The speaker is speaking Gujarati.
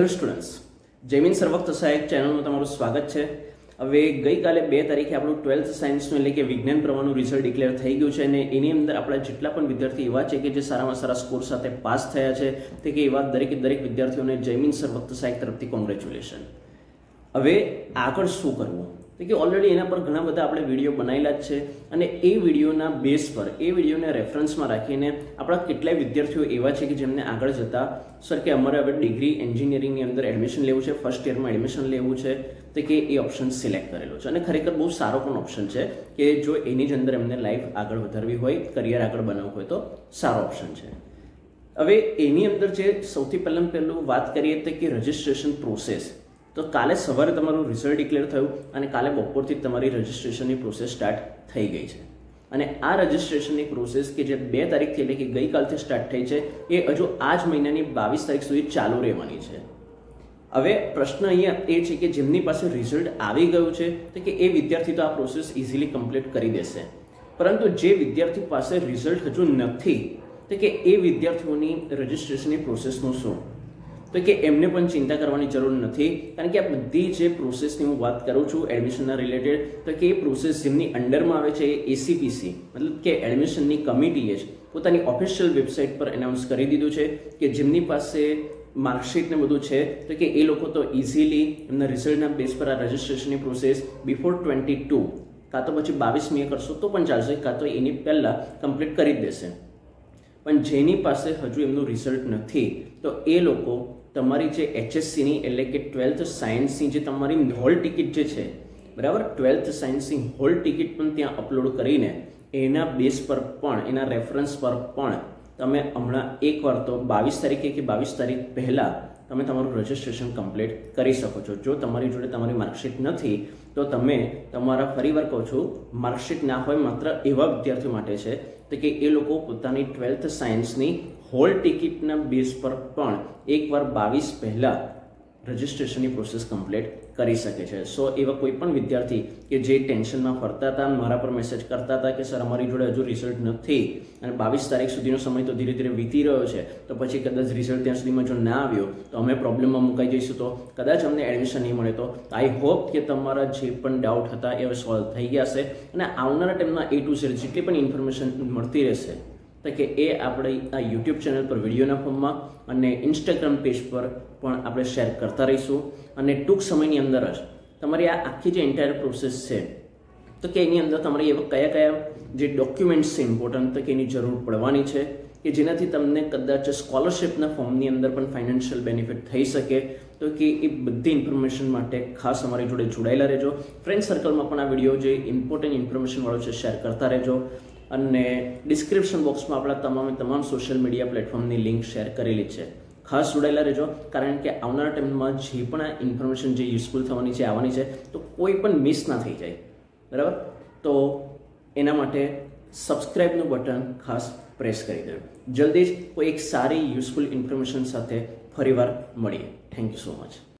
હેલો સ્ટુડન્ટ્સ, જયમીન સર્વક સહાયક ચેનલમાં તમારું સ્વાગત છે। હવે ગઈકાલે 2 તારીખે આપણું 12th સાયન્સનું એટલે કે વિજ્ઞાન પ્રવાહનું રિઝલ્ટ ડિક્લેર થઈ ગયું છે અને એની અંદર આપણા જેટલા પણ વિદ્યાર્થી એવા છે કે જે સારામાં સારા સ્કોર સાથે પાસ થયા છે તે કે એવા દરેક વિદ્યાર્થીઓને જયમીન સર્વક સહાયક તરફથી કોંગ્રેચ્યુલેશન। હવે આગળ શું કરવું કે ઓલરેડી એના પર ઘણા બધા આપણે વિડીયો બનાવેલા જ છે અને એ વિડીયોના બેઝ પર એ વિડીયોને રેફરન્સમાં રાખીને આપણા કેટલાય વિદ્યાર્થીઓ એવા છે કે જેમને આગળ જતા સર કે અમારે હવે ડિગ્રી એન્જિનિયરિંગની અંદર એડમિશન લેવું છે, ફર્સ્ટ યરમાં એડમિશન લેવું છે, તો કે એ ઓપ્શન સિલેક્ટ કરેલો છે અને ખરેખર બહુ સારો પણ ઓપ્શન છે કે જો એની જ અંદર એમને લાઈફ આગળ વધારવી હોય, કરિયર આગળ બનાવવું હોય તો સારો ઓપ્શન છે। હવે એની અંદર જે સૌથી પહેલું વાત કરીએ તો કે રજિસ્ટ્રેશન પ્રોસેસ। તો કાલે સવારે તમારું રિઝલ્ટ ડિક્લેર થયું અને કાલે બપોરથી તમારી રજિસ્ટ્રેશનની પ્રોસેસ સ્ટાર્ટ થઈ ગઈ છે અને આ રજિસ્ટ્રેશનની પ્રોસેસ કે જે 2 તારીખથી એટલે કે ગઈકાલથી સ્ટાર્ટ થઈ છે એ હજુ આ જ મહિનાની 22 તારીખ સુધી ચાલુ રહેવાની છે। હવે પ્રશ્ન અહીંયા એ છે કે જેમની પાસે રિઝલ્ટ આવી ગયું છે તો કે એ વિદ્યાર્થી તો આ પ્રોસેસ ઇઝીલી કમ્પ્લીટ કરી દેશે, પરંતુ જે વિદ્યાર્થી પાસે રિઝલ્ટ હજુ નથી તો કે એ વિદ્યાર્થીઓની રજિસ્ટ્રેશનની પ્રોસેસનું શું, તો કે એમને પણ ચિંતા કરવાની જરૂર નથી, કારણ કે આ બધી જે પ્રોસેસની હું વાત કરું છું એડમિશનના રિલેટેડ તો કે એ પ્રોસેસ જેમની અંડરમાં આવે છે એ એસીપીસી મતલબ કે એડમિશનની કમિટીએ જ પોતાની ઓફિશિયલ વેબસાઇટ પર એનાઉન્સ કરી દીધું છે કે જેમની પાસે માર્કશીટ ને બધું છે તો કે એ લોકો તો ઇઝીલી એમના રિઝલ્ટના બેઝ પર આ રજિસ્ટ્રેશનની પ્રોસેસ બિફોર 22 કાં તો પછી 22મીએ કરશો તો પણ ચાલશે, કાં તો એની પહેલાં કમ્પ્લીટ કરી જ દેશે। પણ જેની પાસે હજુ એમનું રિઝલ્ટ નથી તો એ લોકો તમારી જે HSCની એટલે કે 12th સાયન્સની જે તમારી હોલ ટિકિટ જે છે બરાબર, 12th સાયન્સની હોલ ટિકિટ પણ ત્યાં અપલોડ કરીને એના બેઝ પર પણ એના રેફરન્સ પર પણ તમે હમણાં એકવાર તો 22 તારીખે કે 22 તારીખ પહેલાં તમે તમારું રજિસ્ટ્રેશન કમ્પ્લીટ કરી શકો છો। જો તમારી જોડે તમારી માર્કશીટ નથી તો તમે તમારા ફરીવાર કહું છું માર્કશીટ ના હોય માત્ર એવા વિદ્યાર્થીઓ માટે છે તો કે એ લોકો પોતાની 12th સાયન્સની હોલ ટિકિટના બેઝ પર પણ એકવાર 22 પહેલાં રજિસ્ટ્રેશનની પ્રોસેસ કમ્પ્લીટ કરી શકે છે। સો એવા કોઈ પણ વિદ્યાર્થી કે જે ટેન્શનમાં ફરતા હતા, મારા પર મેસેજ કરતા હતા કે સર અમારી જોડે હજુ રિઝલ્ટ નથી અને 22 તારીખ સુધીનો સમય તો ધીરે ધીરે વીતી રહ્યો છે તો પછી કદાચ રિઝલ્ટ ત્યાં સુધીમાં જો ના આવ્યો તો અમે પ્રોબ્લેમમાં મુકાઈ જઈશું, તો કદાચ અમને એડમિશન નહીં મળે, તો આઈ હોપ કે તમારા જે પણ ડાઉટ હતા એ હવે સોલ્વ થઈ ગયા હશે અને આવનારા ટાઈમના A to Z જેટલી પણ ઇન્ફોર્મેશન મળતી રહેશે તો કે એ આપણે આ યુટ્યુબ ચેનલ પર વિડીયોના ફોર્મમાં અને ઇન્સ્ટાગ્રામ પેજ પર પણ આપણે શેર કરતા રહીશું અને ટૂંક સમયની અંદર જ તમારી આ આખી જે એન્ટાયર પ્રોસેસ છે તો કે એની અંદર તમારી એવા કયા જે ડોક્યુમેન્ટ્સ છે ઇમ્પોર્ટન્ટ તો કે એની જરૂર પડવાની છે કે જેનાથી તમને કદાચ સ્કોલરશિપના ફોર્મની અંદર પણ ફાઇનાન્શિયલ બેનિફિટ થઈ શકે, તો કે એ બધી ઇન્ફોર્મેશન માટે ખાસ અમારી જોડે જોડાયેલા રહેજો। ફ્રેન્ડ સર્કલમાં પણ આ વિડીયો જે ઇમ્પોર્ટન્ટ ઇન્ફોર્મેશનવાળો છે શેર કરતા રહેજો અને ડિસ્ક્રિપ્શન બોક્સમાં આપણા તમામ સોશિયલ મીડિયા પ્લેટફોર્મની લિંક શેર કરેલી છે, ખાસ જોડાયેલા રહેજો, કારણ કે આવનારા ટાઈમમાં જે પણ આ ઇન્ફોર્મેશન જે યુઝફુલ થવાની છે આવવાની છે તો કોઈ પણ મિસ ના થઈ જાય, બરાબર। તો એના માટે સબસ્ક્રાઇબનું બટન ખાસ પ્રેસ કરી દેજો। જલ્દી જ કોઈ એક સારી યુઝફુલ ઇન્ફોર્મેશન સાથે ફરીવાર મળીએ। Thank you so much.